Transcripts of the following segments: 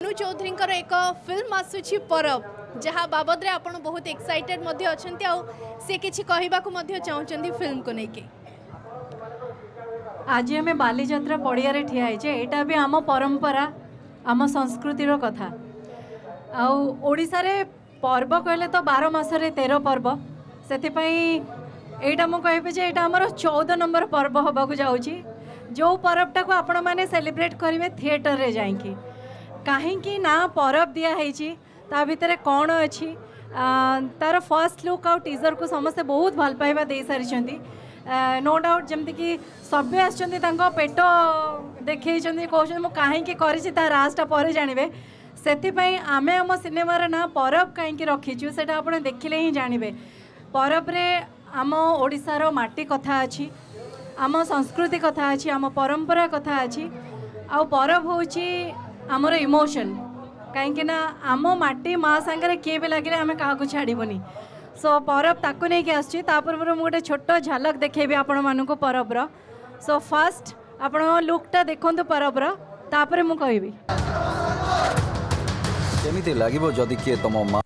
अनु चौधरी एक फिल्म आसुची परब जहाँ बाबद रे आपण बहुत एक्साइटेड मध्य अछंती आ से किछि कहबा को मध्य चाहउचंदी फिल्म को लेके। आज हमें बालीजात्रा पड़िया रे ठिया है एटा भी आम परंपरा आम संस्कृतिर कथा ओडिशा रे पर्व कहले तो 12 मासरे 13 पर्व से एटा मु कहबे जे एटा हमर 14 नंबर पर्व होबा को जाउची जो पर्वटा को आपण माने सेलिब्रेट करिवे थिएटर रे जाइकी कहीं ना परब दिया ता भितर कौन अच्छी तार फर्स्ट लुक आउ टीजर को समस्ते बहुत भल पाइबा दे सारी नो डाउट जमती कि सभे आसता पेट देखई कहते कहीं कर राजटा पर जानवे से आम आम सिनेमार ना परब कहीं रखीचु से आप देखिले ही जानवे परब रे आम ओडिशार माटी कथा अच्छी आम संस्कृति कथा अच्छी आम परंपरा कथा अच्छी आ परब होची आमर इमोशन कहीं आम माटी माँ सांगे किए भी लगे आम क्या छाड़बनी सो परब ताकू नहीं आसपर मुझे छोट झलक देखेबी आपण मानक परबर सो फास्ट आपण लुकटा देखु परबर तापर मु कहबी केमिति लागिबो जदि किए तम मां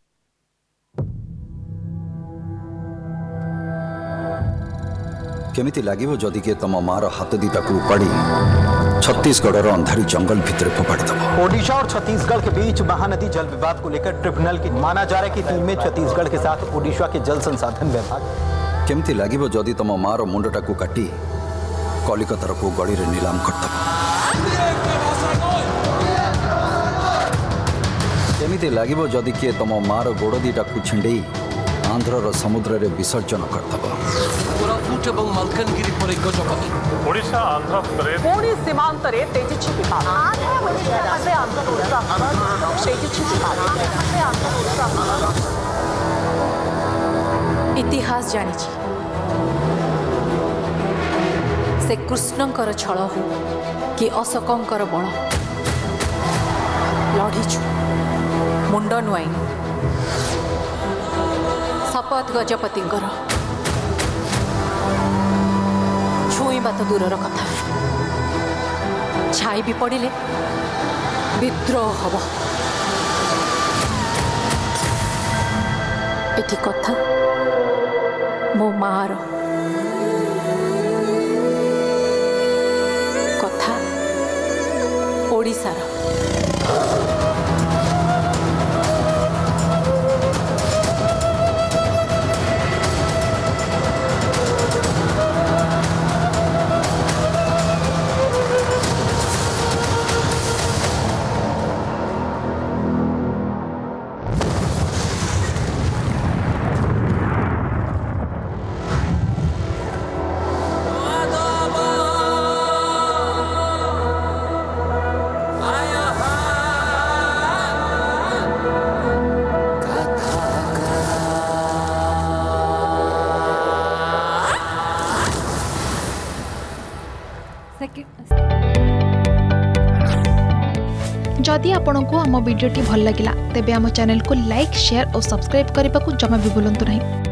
केमिति लागिबो जदि किए तम मार हाथ दीटा को उपाड़ी छत्तीसगढ़ अंधारी जंगल भीतर फोपाड़ी दबो। ओडिशा और छत्तीसगढ़ के बीच महानदी जल विवाद को लेकर ट्रिब्यूनल की माना जा रहा है कि टीम में छत्तीसगढ़ के साथ ओडिशा के जल संसाधन विभाग। केमिति लागिबो जदि तम मार मुंडटा को काटी कलिकतार को गली रे नीलाम करदबो। केमिति लागिबो जदि किए तम मार गोड़ दीटा को छिंडेई आंध्रर समुद्र रे विसर्जन करदबो। कोरापुट एवं मलकानगिरी पर गजपति ओडिशा आंध्र प्रदेश पुणी सीमांत रे तेजिछि विवाद इतिहास जानी से कृष्णंकर छल हो कि अशोकंकर बल लड़ीचु मुंड नुआईन शपथ गजपतिंकर छुईबा तो दूरर कथा छाई भी पड़े विद्रोह हम एठी कथा मो मार कथा ओडिशार। जदि आपंक आम भिडी भल लगा तेब आम चैनल को लाइक शेयर और सब्सक्राइब करने को जमा भी भूलु नहीं।